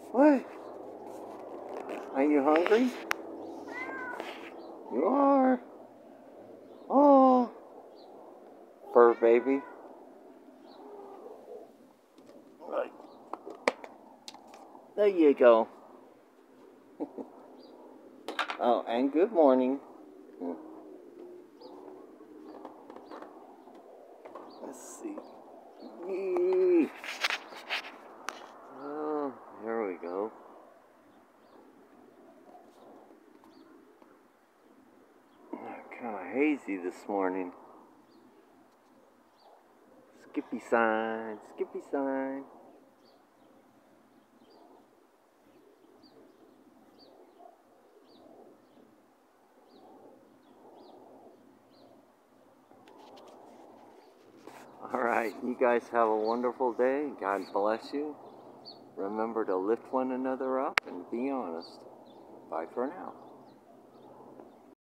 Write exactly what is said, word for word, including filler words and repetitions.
What? Are you hungry? You are. Oh, fur baby. Right. There you go. Oh, and good morning. Let's see. Yee. Oh, there we go. Kind of hazy this morning. Skippy sign, Skippy sign. All right, you guys have a wonderful day. God bless you. Remember to lift one another up and be honest. Bye for now.